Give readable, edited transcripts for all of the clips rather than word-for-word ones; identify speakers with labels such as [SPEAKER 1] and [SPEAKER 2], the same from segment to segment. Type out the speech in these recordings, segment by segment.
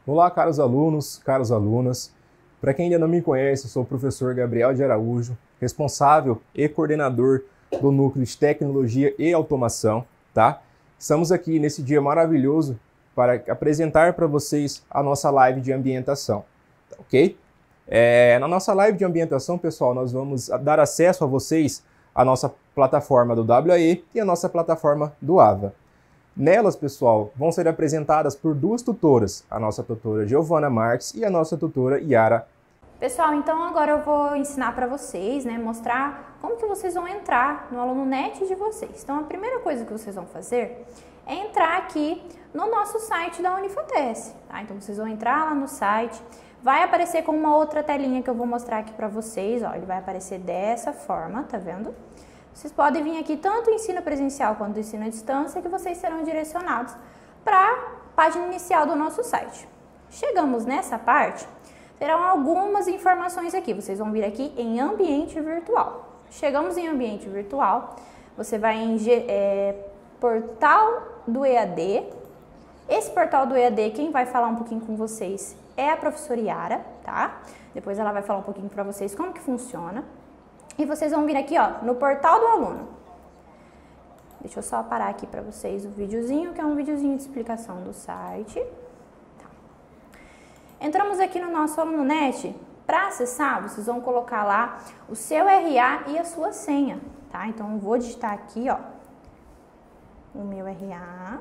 [SPEAKER 1] Olá, caros alunos, caras alunas. Para quem ainda não me conhece, eu sou o professor Gabriel de Araújo, responsável e coordenador do Núcleo de Tecnologia e Automação, tá? Estamos aqui nesse dia maravilhoso para apresentar para vocês a nossa live de ambientação, tá, ok? Na nossa live de ambientação, pessoal, nós vamos dar acesso a vocês à nossa plataforma do WAE e à nossa plataforma do AVA. Nelas, pessoal, vão ser apresentadas por duas tutoras, a nossa tutora Giovana Marques e a nossa tutora Yara.
[SPEAKER 2] Pessoal, então agora eu vou ensinar para vocês, mostrar como que vocês vão entrar no AlunoNet de vocês. Então a primeira coisa que vocês vão fazer é entrar aqui no nosso site da Unifatese, tá? Então vocês vão entrar lá no site, vai aparecer com uma outra telinha que eu vou mostrar aqui para vocês, ó, ele vai aparecer dessa forma, tá vendo? Vocês podem vir aqui tanto o ensino presencial quanto o ensino à distância, que vocês serão direcionados para a página inicial do nosso site. Chegamos nessa parte, terão algumas informações aqui. Vocês vão vir aqui em ambiente virtual. Chegamos em ambiente virtual, você vai em portal do EAD. Esse portal do EAD, quem vai falar um pouquinho com vocês é a professora Yara, tá? Depois ela vai falar um pouquinho para vocês como que funciona. E vocês vão vir aqui, ó, no portal do aluno. Deixa eu só parar aqui para vocês o videozinho, que é um videozinho de explicação do site. Tá. Entramos aqui no nosso AlunoNet. Para acessar, vocês vão colocar lá o seu RA e a sua senha, tá? Então, eu vou digitar aqui, ó, o meu RA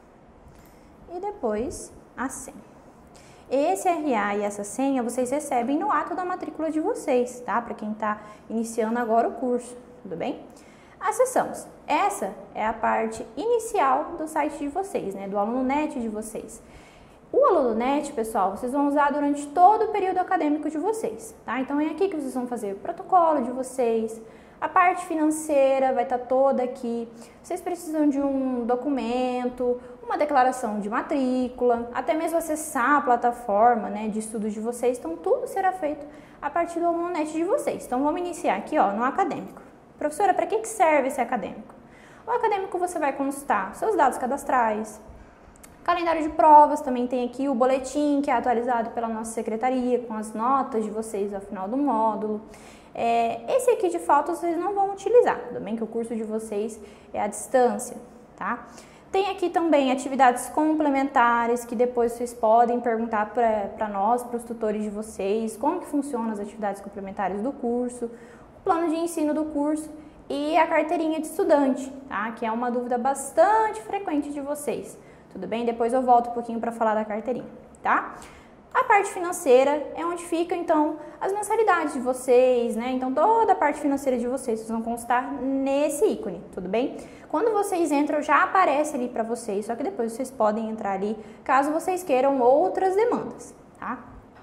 [SPEAKER 2] e depois a senha. Esse RA e essa senha vocês recebem no ato da matrícula de vocês, tá? Para quem está iniciando agora o curso, tudo bem? Acessamos. Essa é a parte inicial do site de vocês, do AlunoNet de vocês. O AlunoNet, pessoal, vocês vão usar durante todo o período acadêmico de vocês, tá? Então é aqui que vocês vão fazer o protocolo de vocês, a parte financeira vai estar toda aqui. Vocês precisam de um documento, uma declaração de matrícula, até mesmo acessar a plataforma, de estudos de vocês. Então, tudo será feito a partir do AlunoNet de vocês. Então, vamos iniciar aqui, ó, no acadêmico. Professora, para que serve esse acadêmico? O acadêmico você vai constar seus dados cadastrais, calendário de provas, também tem aqui o boletim que é atualizado pela nossa secretaria com as notas de vocês ao final do módulo. Esse aqui de fato vocês não vão utilizar, tudo bem que o curso de vocês é à distância, tá? Tem aqui também atividades complementares que depois vocês podem perguntar para nós, para os tutores de vocês, como que funcionam as atividades complementares do curso, o plano de ensino do curso e a carteirinha de estudante, tá? Que é uma dúvida bastante frequente de vocês, tudo bem? Depois eu volto um pouquinho para falar da carteirinha, tá? A parte financeira é onde ficam, então, as mensalidades de vocês, Então, toda a parte financeira de vocês vão constar nesse ícone, tudo bem? Quando vocês entram, já aparece ali para vocês, só que depois vocês podem entrar ali, caso vocês queiram outras demandas, tá?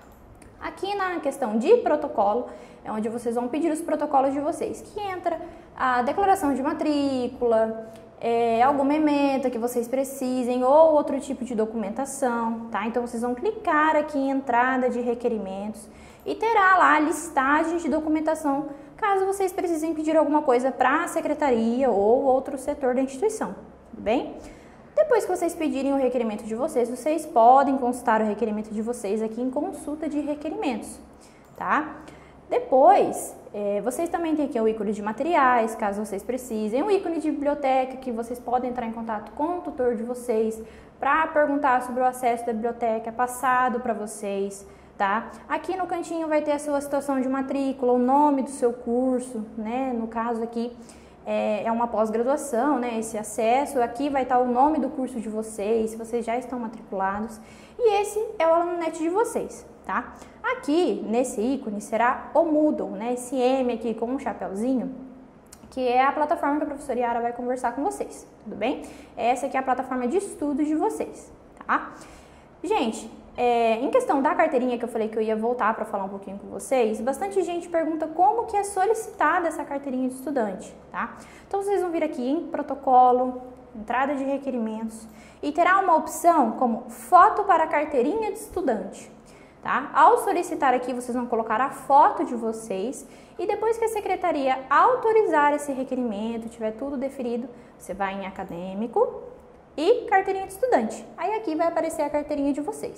[SPEAKER 2] Aqui na questão de protocolo, é onde vocês vão pedir os protocolos de vocês, que entra a declaração de matrícula, alguma ementa que vocês precisem ou outro tipo de documentação, tá? Então, vocês vão clicar aqui em entrada de requerimentos e terá lá a listagem de documentação, caso vocês precisem pedir alguma coisa para a secretaria ou outro setor da instituição, tudo bem? Depois que vocês pedirem o requerimento de vocês, vocês podem consultar o requerimento de vocês aqui em consulta de requerimentos, tá? Depois, vocês também têm aqui o ícone de materiais, caso vocês precisem, o ícone de biblioteca, que vocês podem entrar em contato com o tutor de vocês para perguntar sobre o acesso da biblioteca, passado para vocês, tá? Aqui no cantinho vai ter a sua situação de matrícula, o nome do seu curso, No caso aqui é uma pós-graduação, esse acesso, aqui vai estar o nome do curso de vocês, se vocês já estão matriculados, e esse é o AlunoNet de vocês, tá? Aqui, nesse ícone, será o Moodle, Esse M aqui com um chapéuzinho, que é a plataforma que a professora Yara vai conversar com vocês, tudo bem? Essa aqui é a plataforma de estudos de vocês, tá? Gente, em questão da carteirinha que eu falei que eu ia voltar para falar um pouquinho com vocês, bastante gente pergunta como que é solicitada essa carteirinha de estudante, tá? Então, vocês vão vir aqui em protocolo, entrada de requerimentos, e terá uma opção como foto para carteirinha de estudante, tá? Ao solicitar aqui, vocês vão colocar a foto de vocês e depois que a secretaria autorizar esse requerimento, tiver tudo definido, você vai em acadêmico e carteirinha de estudante. Aí aqui vai aparecer a carteirinha de vocês.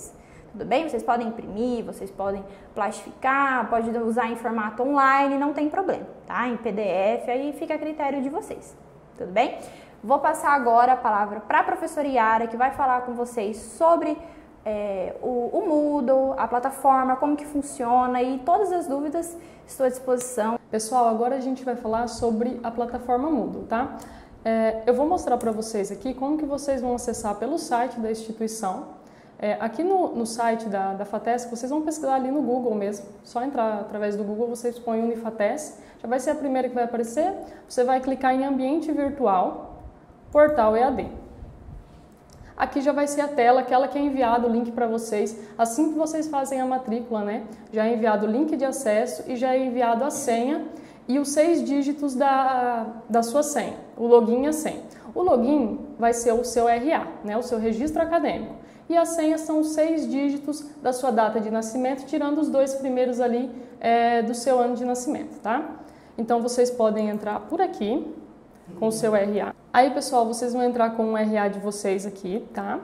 [SPEAKER 2] Tudo bem? Vocês podem imprimir, vocês podem plastificar, pode usar em formato online, não tem problema, tá? Em PDF, aí fica a critério de vocês. Tudo bem? Vou passar agora a palavra para a professora Yara, que vai falar com vocês sobre o Moodle, a plataforma, como que funciona e todas as dúvidas estou à disposição.
[SPEAKER 3] Pessoal, agora a gente vai falar sobre a plataforma Moodle, tá? Eu vou mostrar para vocês aqui como que vocês vão acessar pelo site da instituição. Aqui no site da FATESC, vocês vão pesquisar ali no Google mesmo, só entrar através do Google, vocês põem Unifatesc, já vai ser a primeira que vai aparecer, você vai clicar em Ambiente Virtual, Portal EAD. Aqui já vai ser a tela, aquela que é enviado o link para vocês, assim que vocês fazem a matrícula, né? Já é enviado o link de acesso e já é enviado a senha e os 6 dígitos da sua senha, o login e a senha. O login vai ser o seu RA, né? O seu registro acadêmico. E a senha são os 6 dígitos da sua data de nascimento, tirando os 2 primeiros ali do seu ano de nascimento, tá? Então, vocês podem entrar por aqui com o seu RA. Aí, pessoal, vocês vão entrar com o RA de vocês aqui, tá?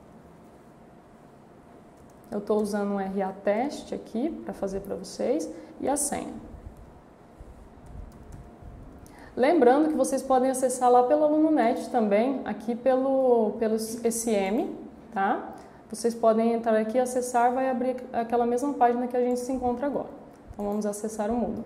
[SPEAKER 3] Eu estou usando um RA teste aqui para fazer para vocês e a senha. Lembrando que vocês podem acessar lá pelo AlunoNet também, aqui pelo SM, tá? Vocês podem entrar aqui e acessar, vai abrir aquela mesma página que a gente se encontra agora. Então, vamos acessar o Moodle.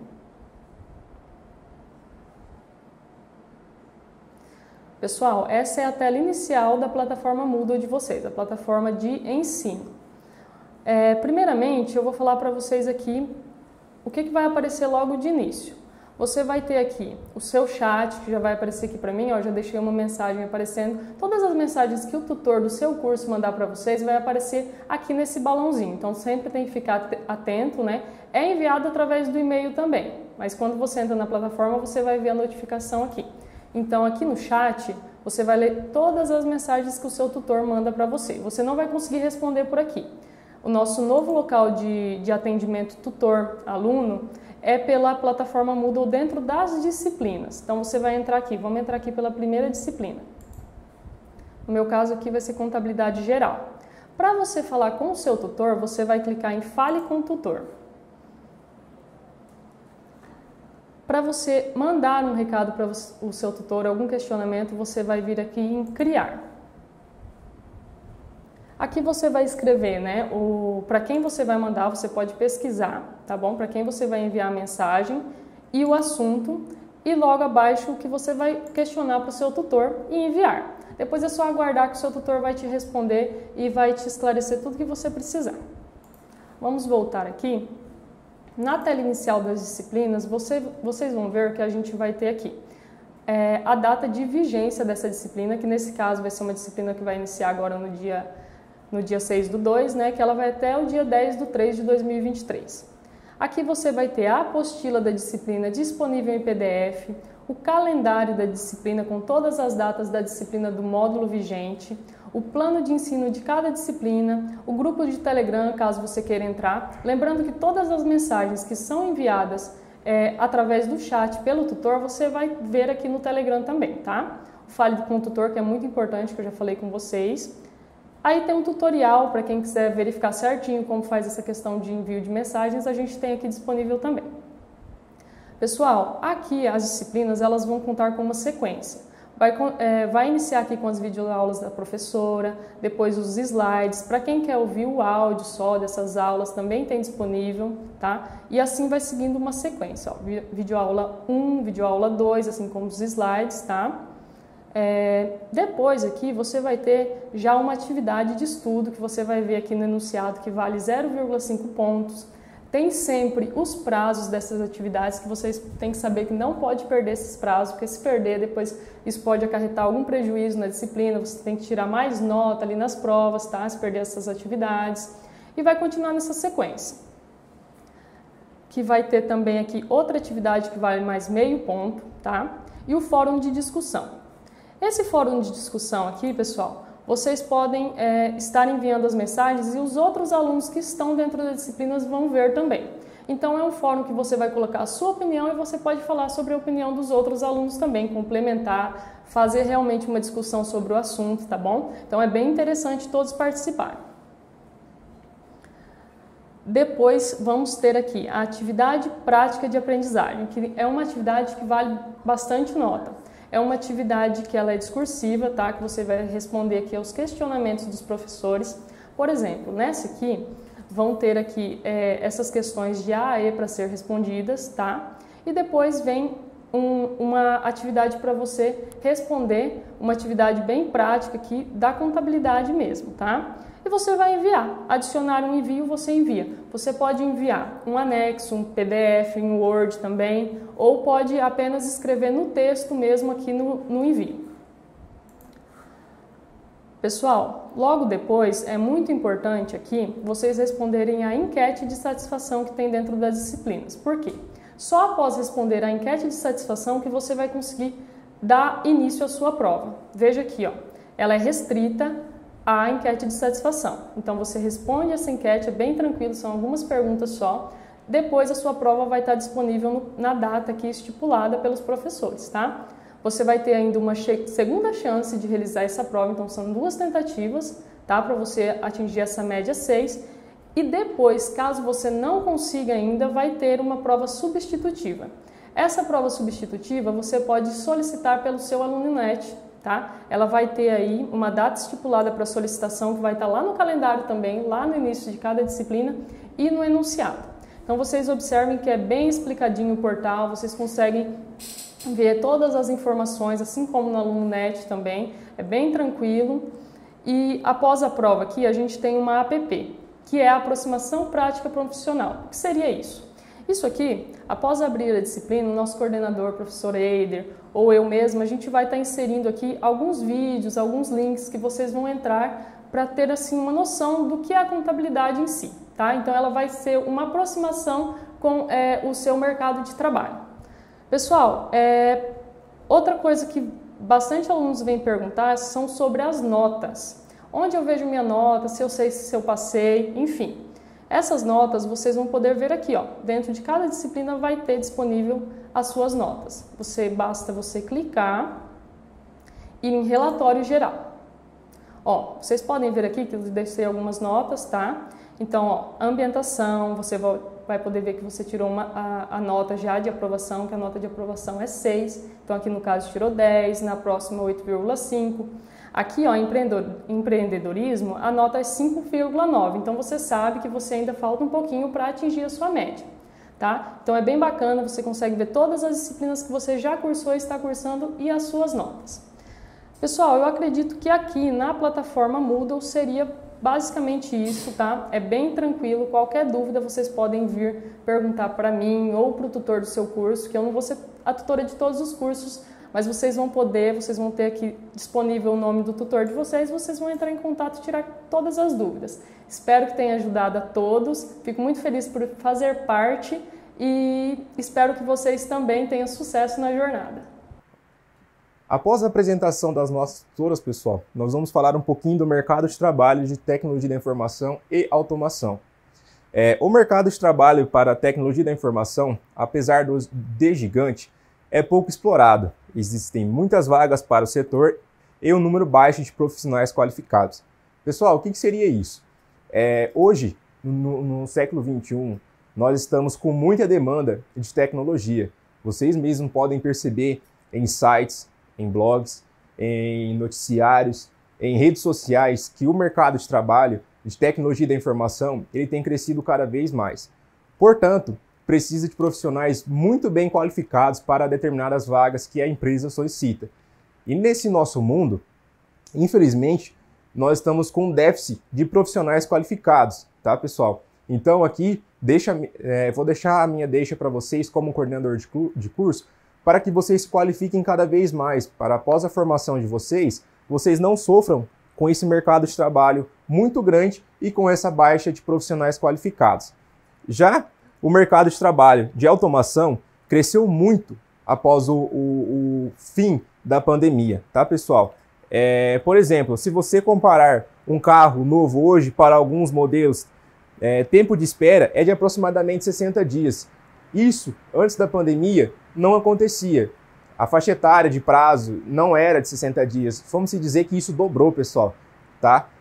[SPEAKER 3] Pessoal, essa é a tela inicial da plataforma Moodle de vocês, a plataforma de ensino. Primeiramente, eu vou falar para vocês aqui o que vai aparecer logo de início. Você vai ter aqui o seu chat, que já vai aparecer aqui para mim, ó, já deixei uma mensagem aparecendo. Todas as mensagens que o tutor do seu curso mandar para vocês vai aparecer aqui nesse balãozinho. Então, sempre tem que ficar atento, né? É enviado através do e-mail também, mas quando você entra na plataforma, você vai ver a notificação aqui. Então, aqui no chat, você vai ler todas as mensagens que o seu tutor manda para você. Você não vai conseguir responder por aqui. O nosso novo local de atendimento tutor-aluno é pela plataforma Moodle dentro das disciplinas. Então, você vai entrar aqui, vamos entrar aqui pela primeira disciplina. No meu caso aqui vai ser contabilidade geral. Para você falar com o seu tutor, você vai clicar em Fale com o tutor. Para você mandar um recado para o seu tutor, algum questionamento, você vai vir aqui em Criar. Aqui você vai escrever, né, para quem você vai mandar, você pode pesquisar, tá bom? Para quem você vai enviar a mensagem e o assunto e logo abaixo o que você vai questionar para o seu tutor e enviar. Depois é só aguardar que o seu tutor vai te responder e vai te esclarecer tudo que você precisar. Vamos voltar aqui. Na tela inicial das disciplinas, vocês vão ver que a gente vai ter aqui a data de vigência dessa disciplina, que nesse caso vai ser uma disciplina que vai iniciar agora no dia 6/2, né, que ela vai até o dia 10/3 de 2023. Aqui você vai ter a apostila da disciplina disponível em PDF, o calendário da disciplina com todas as datas da disciplina do módulo vigente, o plano de ensino de cada disciplina, o grupo de Telegram, caso você queira entrar. Lembrando que todas as mensagens que são enviadas através do chat pelo tutor, você vai ver aqui no Telegram também, tá? O Fale com o Tutor, que é muito importante, que eu já falei com vocês. Aí tem um tutorial para quem quiser verificar certinho como faz essa questão de envio de mensagens, a gente tem aqui disponível também. Pessoal, aqui as disciplinas elas vão contar com uma sequência. Vai iniciar aqui com as videoaulas da professora, depois os slides. Para quem quer ouvir o áudio só dessas aulas, também tem disponível, tá? E assim vai seguindo uma sequência, ó. Videoaula 1, videoaula 2, assim como os slides, tá? Depois aqui você vai ter já uma atividade de estudo que você vai ver aqui no enunciado que vale 0,5 pontos. Tem sempre os prazos dessas atividades que vocês têm que saber que não pode perder esses prazos, porque se perder depois isso pode acarretar algum prejuízo na disciplina, você tem que tirar mais nota ali nas provas, tá? Se perder essas atividades. E vai continuar nessa sequência. Que vai ter também aqui outra atividade que vale mais meio ponto, tá? E o fórum de discussão. Esse fórum de discussão aqui, pessoal, vocês podem estar enviando as mensagens e os outros alunos que estão dentro das disciplinas vão ver também. Então, é um fórum que você vai colocar a sua opinião e você pode falar sobre a opinião dos outros alunos também, complementar, fazer realmente uma discussão sobre o assunto, tá bom? Então, é bem interessante todos participarem. Depois vamos ter aqui a atividade prática de aprendizagem, que é uma atividade que vale bastante nota. É uma atividade que ela é discursiva, tá? Que você vai responder aqui aos questionamentos dos professores. Por exemplo, nessa aqui, vão ter aqui essas questões de A a E para ser respondidas, tá? E depois vem uma atividade para você responder, uma atividade bem prática aqui da contabilidade mesmo, tá? E você vai enviar, adicionar um envio, você envia. Você pode enviar um anexo, um PDF, um Word também, ou pode apenas escrever no texto mesmo aqui no envio. Pessoal, logo depois é muito importante aqui vocês responderem a enquete de satisfação que tem dentro das disciplinas. Por quê? Só após responder a enquete de satisfação que você vai conseguir dar início à sua prova. Veja aqui, ó, ela é restrita à enquete de satisfação. Então você responde essa enquete, é bem tranquilo, são algumas perguntas só. Depois a sua prova vai estar disponível na data aqui estipulada pelos professores, tá? Você vai ter ainda uma segunda chance de realizar essa prova, então são 2 tentativas, tá? Para você atingir essa média 6. E depois, caso você não consiga ainda, vai ter uma prova substitutiva. Essa prova substitutiva você pode solicitar pelo seu AlunoNet, tá? Ela vai ter aí uma data estipulada para solicitação que vai estar lá no calendário também, lá no início de cada disciplina e no enunciado. Então vocês observem que é bem explicadinho o portal, vocês conseguem ver todas as informações, assim como no AlunoNet também, é bem tranquilo. E após a prova aqui, a gente tem uma APP, que é a aproximação prática profissional. O que seria isso? Isso aqui, após abrir a disciplina, o nosso coordenador, professor Eider, ou eu mesma, a gente vai estar inserindo aqui alguns vídeos, alguns links que vocês vão entrar para ter assim uma noção do que é a contabilidade em si, tá? Então ela vai ser uma aproximação com o seu mercado de trabalho. Pessoal, outra coisa que bastante alunos vêm perguntar são sobre as notas. Onde eu vejo minha nota, se eu sei se eu passei, enfim. Essas notas vocês vão poder ver aqui, ó. Dentro de cada disciplina vai ter disponível as suas notas. Basta você clicar e ir em relatório geral. Ó, vocês podem ver aqui que eu deixei algumas notas, tá? Então, ó, ambientação, você vai poder ver que você tirou a nota já de aprovação, que a nota de aprovação é 6. Então, aqui no caso tirou 10, na próxima 8,5. Aqui, ó, empreendedorismo, a nota é 5,9. Então, você sabe que você ainda falta um pouquinho para atingir a sua média, tá? Então, é bem bacana, você consegue ver todas as disciplinas que você já cursou, está cursando e as suas notas. Pessoal, eu acredito que aqui na plataforma Moodle seria basicamente isso, tá? É bem tranquilo, qualquer dúvida vocês podem vir perguntar para mim ou para o tutor do seu curso, que eu não vou ser a tutora de todos os cursos, mas vocês vão ter aqui disponível o nome do tutor de vocês vão entrar em contato e tirar todas as dúvidas. Espero que tenha ajudado a todos, fico muito feliz por fazer parte e espero que vocês também tenham sucesso na jornada.
[SPEAKER 1] Após a apresentação das nossas tutoras, pessoal, nós vamos falar um pouquinho do mercado de trabalho de tecnologia da informação e automação. O mercado de trabalho para a tecnologia da informação, apesar de gigante, é pouco explorado. Existem muitas vagas para o setor e um número baixo de profissionais qualificados. Pessoal, o que seria isso? Hoje, no século XXI, nós estamos com muita demanda de tecnologia. Vocês mesmos podem perceber em sites, em blogs, em noticiários, em redes sociais, que o mercado de trabalho de tecnologia da informação ele tem crescido cada vez mais. Portanto, precisa de profissionais muito bem qualificados para determinadas vagas que a empresa solicita. E nesse nosso mundo, infelizmente, nós estamos com um déficit de profissionais qualificados, tá, pessoal? Então aqui, vou deixar a minha deixa para vocês como coordenador de curso, para que vocês se qualifiquem cada vez mais, para após a formação de vocês não sofram com esse mercado de trabalho muito grande e com essa baixa de profissionais qualificados. Já o mercado de trabalho de automação cresceu muito após o fim da pandemia, tá, pessoal? Por exemplo, se você comparar um carro novo hoje para alguns modelos, tempo de espera é de aproximadamente 60 dias. Isso, antes da pandemia, não acontecia. A faixa etária de prazo não era de 60 dias. Vamos dizer que isso dobrou, pessoal, tá?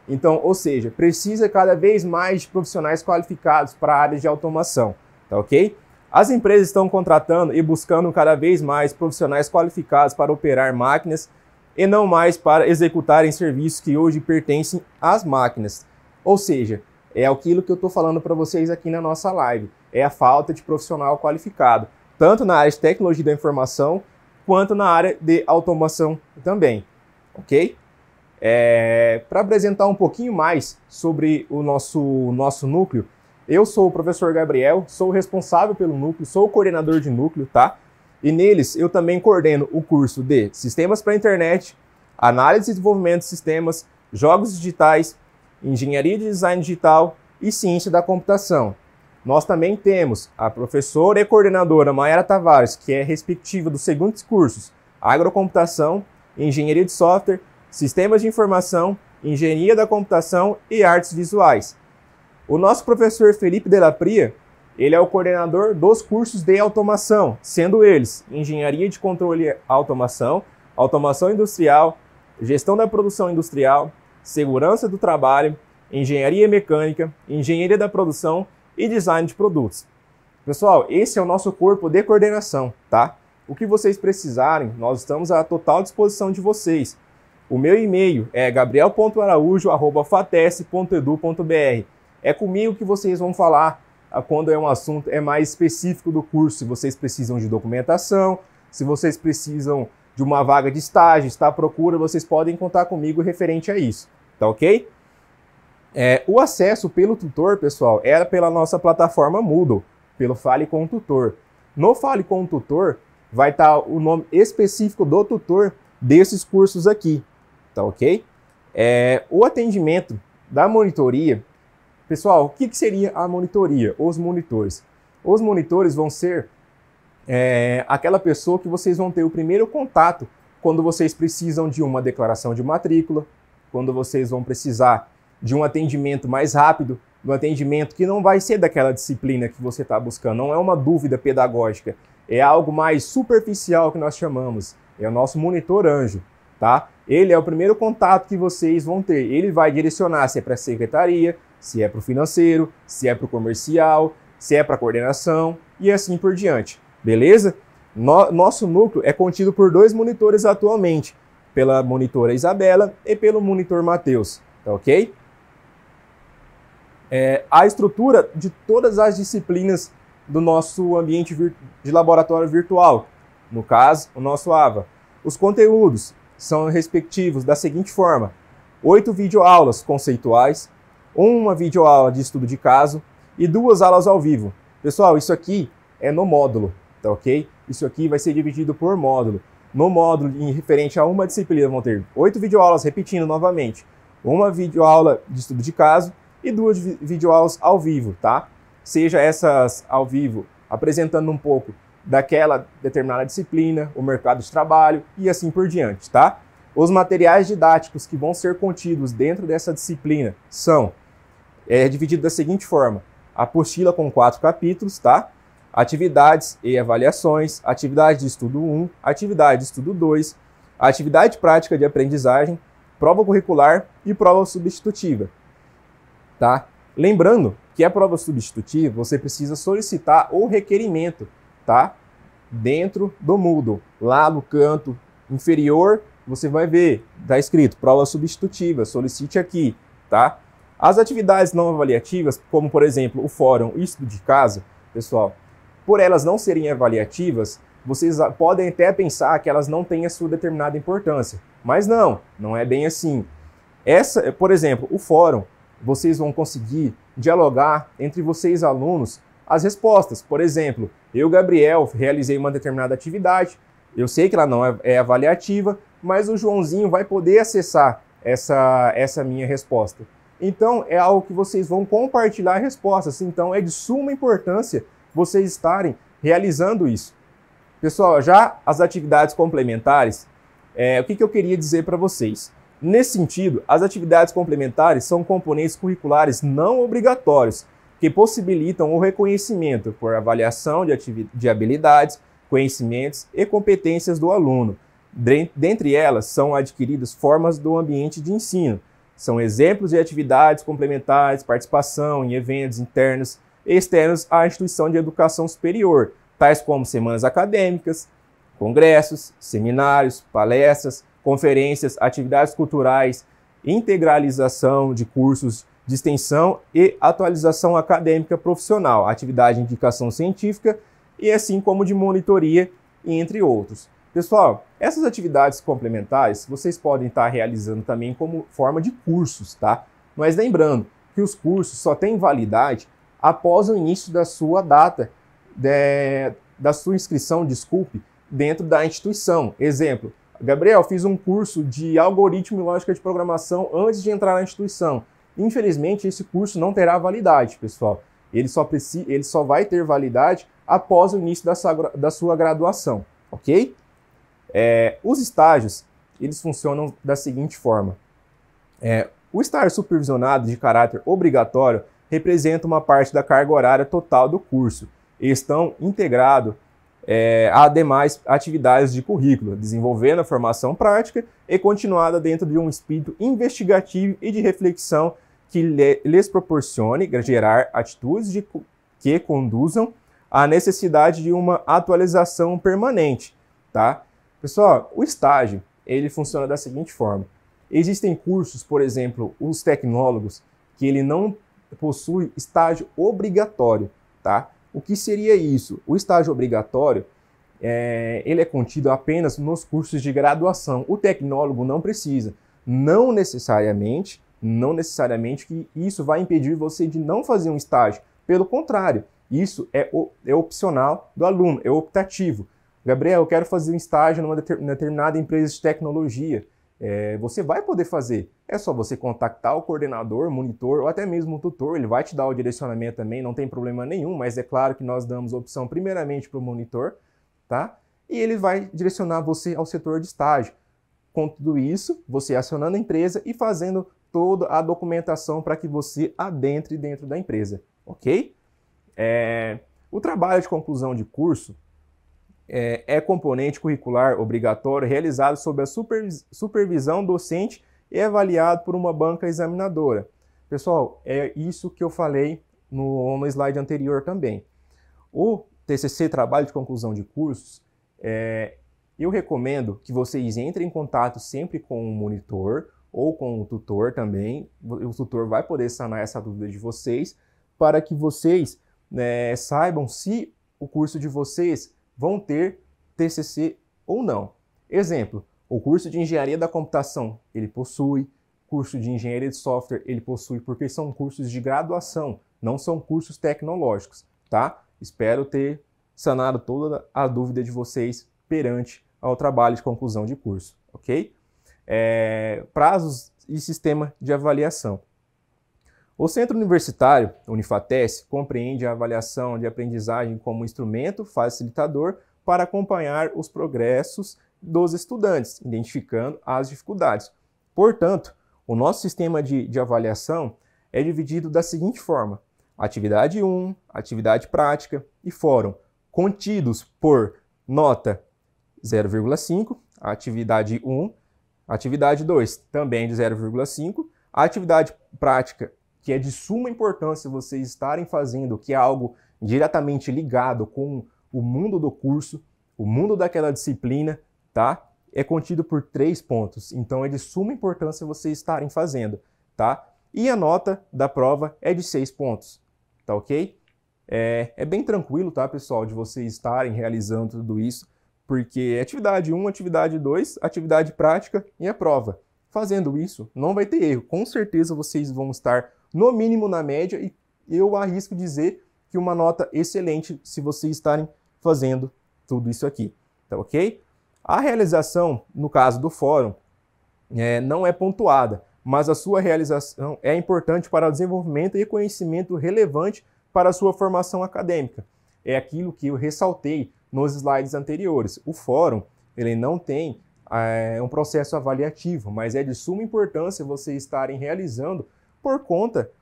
[SPEAKER 1] Então, ou seja, precisa cada vez mais de profissionais qualificados para a área de automação, tá ok? As empresas estão contratando e buscando cada vez mais profissionais qualificados para operar máquinas e não mais para executarem serviços que hoje pertencem às máquinas. Ou seja, é aquilo que eu estou falando para vocês aqui na nossa live, é a falta de profissional qualificado, tanto na área de tecnologia da informação, quanto na área de automação também, ok? Para apresentar um pouquinho mais sobre o nosso núcleo, eu sou o professor Gabriel, sou o responsável pelo núcleo, sou o coordenador de núcleo, tá? E neles eu também coordeno o curso de Sistemas para a Internet, Análise e Desenvolvimento de Sistemas, Jogos Digitais, Engenharia de Design Digital e Ciência da Computação. Nós também temos a professora e coordenadora Mayara Tavares, que é respectiva dos seguintes cursos: Agrocomputação, Engenharia de Software, Sistemas de Informação, Engenharia da Computação e Artes Visuais. O nosso professor Felipe Delapria, ele é o coordenador dos cursos de automação, sendo eles Engenharia de Controle e Automação, Automação Industrial, Gestão da Produção Industrial, Segurança do Trabalho, Engenharia Mecânica, Engenharia da Produção e Design de Produtos. Pessoal, esse é o nosso corpo de coordenação, tá? O que vocês precisarem, nós estamos à total disposição de vocês. O meu e-mail é gabriel.araújo@fatec.edu.br. É comigo que vocês vão falar quando é um assunto mais específico do curso, se vocês precisam de documentação, se vocês precisam de uma vaga de estágio, está à procura, vocês podem contar comigo referente a isso, tá ok? O acesso pelo tutor, pessoal, era pela nossa plataforma Moodle, pelo Fale com o Tutor. No Fale com o Tutor vai estar o nome específico do tutor desses cursos aqui, tá ok? O atendimento da monitoria, pessoal, o que seria a monitoria? Os monitores. Os monitores vão ser aquela pessoa que vocês vão ter o primeiro contato quando vocês precisam de uma declaração de matrícula, quando vocês vão precisar de um atendimento mais rápido, um atendimento que não vai ser daquela disciplina que você está buscando, não é uma dúvida pedagógica, é algo mais superficial que nós chamamos, é o nosso monitor anjo, tá? Ele é o primeiro contato que vocês vão ter, ele vai direcionar se é para a secretaria, se é para o financeiro, se é para o comercial, se é para a coordenação e assim por diante, beleza? Nosso núcleo é contido por 2 monitores atualmente, pela monitora Isabela e pelo monitor Matheus, tá ok? A estrutura de todas as disciplinas do nosso ambiente de laboratório virtual, no caso, o nosso AVA. Os conteúdos são respectivos da seguinte forma: 8 videoaulas conceituais, uma videoaula de estudo de caso e 2 aulas ao vivo. Pessoal, isso aqui é no módulo, tá ok? Isso aqui vai ser dividido por módulo. No módulo, em referente a uma disciplina, vão ter 8 videoaulas, repetindo novamente, uma videoaula de estudo de caso e 2 videoaulas ao vivo, tá? Seja essas ao vivo apresentando um pouco daquela determinada disciplina, o mercado de trabalho e assim por diante, tá? Os materiais didáticos que vão ser contidos dentro dessa disciplina são dividido da seguinte forma: apostila com 4 capítulos, tá? Atividades e avaliações, atividade de estudo 1, atividade de estudo 2, atividade prática de aprendizagem, prova curricular e prova substitutiva, tá? Lembrando que a prova substitutiva você precisa solicitar o requerimento, tá? Dentro do Moodle, lá no canto inferior, você vai ver, está escrito prova substitutiva, solicite aqui, tá? As atividades não avaliativas, como por exemplo o fórum e estudo de casa, pessoal, por elas não serem avaliativas, vocês podem até pensar que elas não têm a sua determinada importância, mas não é bem assim. Por exemplo, o fórum, vocês vão conseguir dialogar entre vocês alunos as respostas. Por exemplo, eu, Gabriel, realizei uma determinada atividade, eu sei que ela não é avaliativa, mas o Joãozinho vai poder acessar essa minha resposta. Então, é algo que vocês vão compartilhar respostas. Então, é de suma importância vocês estarem realizando isso. Pessoal, já as atividades complementares, o que eu queria dizer para vocês? Nesse sentido, as atividades complementares são componentes curriculares não obrigatórios, que possibilitam o reconhecimento por avaliação de habilidades, conhecimentos e competências do aluno. Dentre elas, são adquiridas formas do ambiente de ensino, São exemplos de atividades complementares, participação em eventos internos e externos à instituição de educação superior, tais como semanas acadêmicas, congressos, seminários, palestras, conferências, atividades culturais, integralização de cursos de extensão e atualização acadêmica profissional, atividade de indicação científica e assim como de monitoria, entre outros. Pessoal, essas atividades complementares vocês podem estar realizando também como forma de cursos, tá? Mas lembrando que os cursos só têm validade após o início da sua data, da sua inscrição, desculpe, dentro da instituição. Exemplo, Gabriel, fiz um curso de algoritmo e lógica de programação antes de entrar na instituição. Infelizmente, esse curso não terá validade, pessoal. Ele só vai ter validade após o início da sua graduação, ok? Os estágios, eles funcionam da seguinte forma. O estágio supervisionado de caráter obrigatório representa uma parte da carga horária total do curso e estão integrados a demais atividades de currículo, desenvolvendo a formação prática e continuada dentro de um espírito investigativo e de reflexão que lhes proporcione gerar atitudes que conduzam à necessidade de uma atualização permanente, tá? Pessoal, o estágio, ele funciona da seguinte forma. Existem cursos, por exemplo, os tecnólogos, que ele não possui estágio obrigatório, tá? O que seria isso? O estágio obrigatório, ele é contido apenas nos cursos de graduação. O tecnólogo não precisa. Não necessariamente que isso vai impedir você de não fazer um estágio. Pelo contrário, isso é opcional do aluno, é optativo. Gabriel, eu quero fazer um estágio numa determinada empresa de tecnologia. Você vai poder fazer. É só você contactar o coordenador, monitor ou até mesmo o tutor. Ele vai te dar o direcionamento também, não tem problema nenhum, mas é claro que nós damos opção primeiramente para o monitor, tá? E ele vai direcionar você ao setor de estágio. Com tudo isso, você acionando a empresa e fazendo toda a documentação para que você adentre dentro da empresa, ok? O trabalho de conclusão de curso é componente curricular obrigatório realizado sob a supervisão docente e avaliado por uma banca examinadora. Pessoal, é isso que eu falei no slide anterior também. O TCC, Trabalho de Conclusão de Cursos, eu recomendo que vocês entrem em contato sempre com o monitor ou com o tutor também. O tutor vai poder sanar essa dúvida de vocês para que vocês saibam se o curso de vocês vão ter TCC ou não. Exemplo, o curso de Engenharia da Computação, ele possui. Curso de Engenharia de Software, ele possui, porque são cursos de graduação, não são cursos tecnológicos, tá? Espero ter sanado toda a dúvida de vocês perante ao trabalho de conclusão de curso, ok? Prazos e sistema de avaliação. O Centro Universitário, Unifates, compreende a avaliação de aprendizagem como instrumento facilitador para acompanhar os progressos dos estudantes, identificando as dificuldades. Portanto, o nosso sistema de avaliação é dividido da seguinte forma: atividade 1, atividade prática e fórum, contidos por nota 0,5, atividade 1, atividade 2, também de 0,5, a atividade prática, que é de suma importância vocês estarem fazendo, que é algo diretamente ligado com o mundo do curso, o mundo daquela disciplina, tá? É contido por 3 pontos, então é de suma importância vocês estarem fazendo, tá? E a nota da prova é de 6 pontos, tá ok? É bem tranquilo, tá, pessoal, de vocês estarem realizando tudo isso, porque atividade 1, atividade 2, atividade prática e a prova. Fazendo isso, não vai ter erro. Com certeza vocês vão estar no mínimo na média e eu arrisco dizer que uma nota excelente se vocês estarem fazendo tudo isso aqui, tá ok? A realização, no caso do fórum, não é pontuada, mas a sua realização é importante para o desenvolvimento e conhecimento relevante para a sua formação acadêmica. É aquilo que eu ressaltei nos slides anteriores. O fórum, ele não tem um processo avaliativo, mas é de suma importância vocês estarem realizando por conta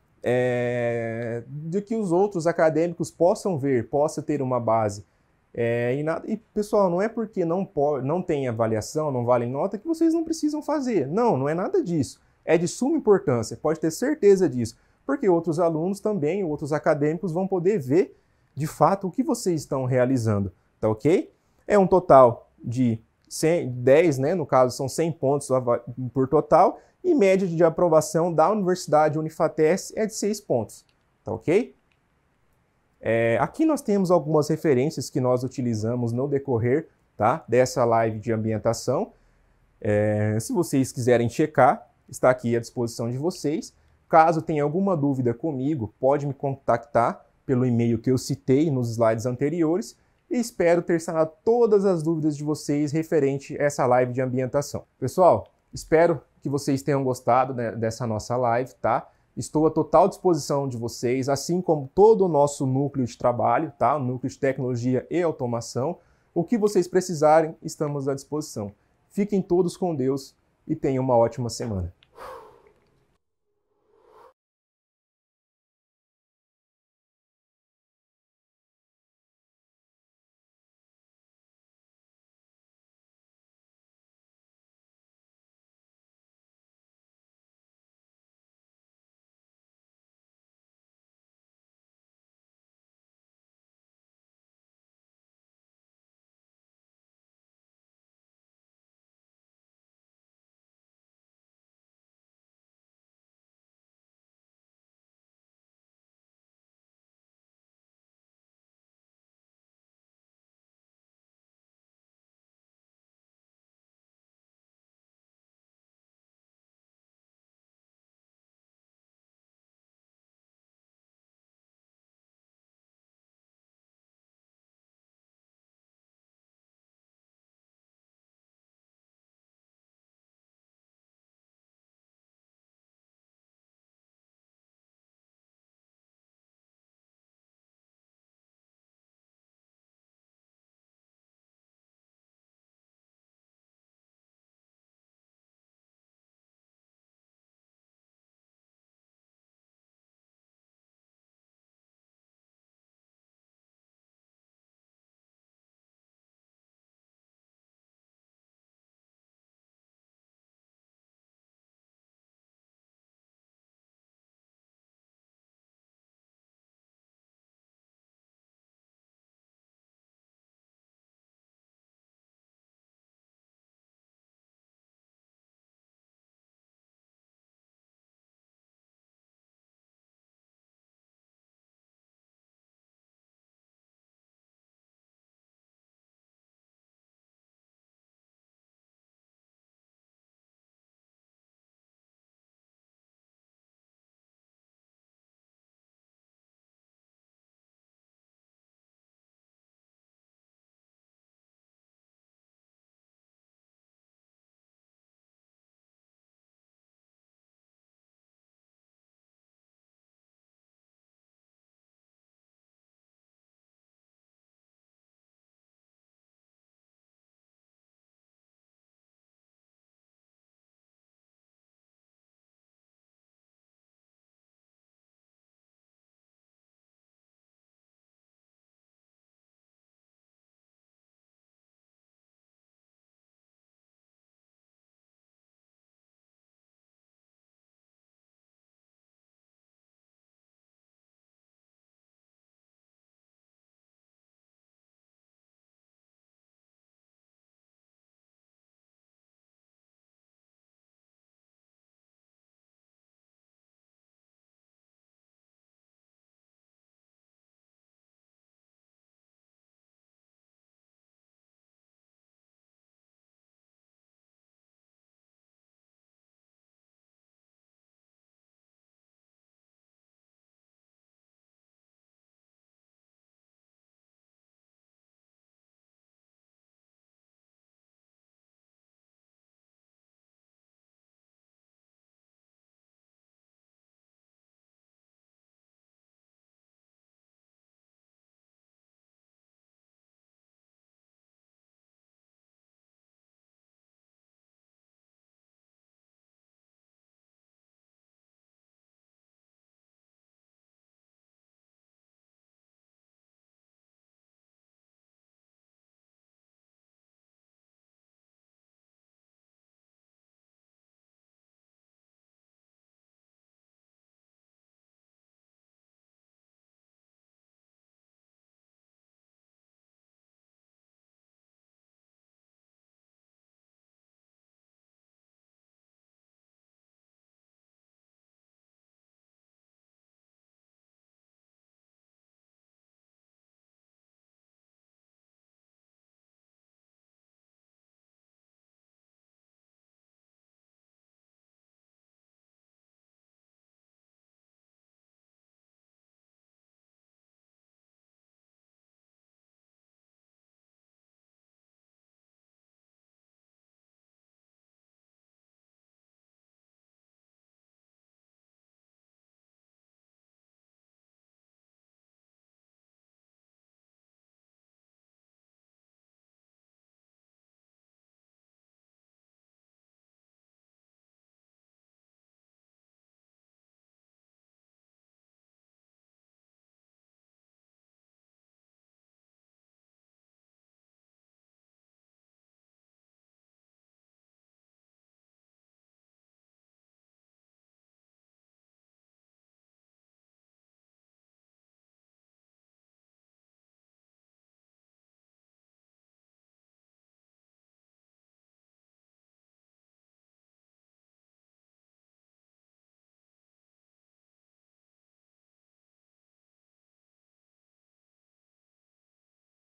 [SPEAKER 1] de que os outros acadêmicos possam ver, possa ter uma base. E pessoal, não é porque não tem avaliação, não vale nota, que vocês não precisam fazer. Não é nada disso. é de suma importância, pode ter certeza disso, porque outros alunos também, outros acadêmicos vão poder ver de fato o que vocês estão realizando, tá ok? É um total de 10, né? No caso são 100 pontos por total, e média de aprovação da Universidade Unifates é de 6 pontos, tá ok? Aqui nós temos algumas referências que nós utilizamos no decorrer, tá, dessa live de ambientação. Se vocês quiserem checar, está aqui à disposição de vocês. Caso tenha alguma dúvida comigo, pode me contactar pelo e-mail que eu citei nos slides anteriores e espero ter sanado todas as dúvidas de vocês referente a essa live de ambientação. Pessoal, espero que vocês tenham gostado, né, dessa nossa live, tá? Estou à total disposição de vocês, assim como todo o nosso núcleo de trabalho, tá? O núcleo de tecnologia e automação. O que vocês precisarem, estamos à disposição. Fiquem todos com Deus e tenham uma ótima semana.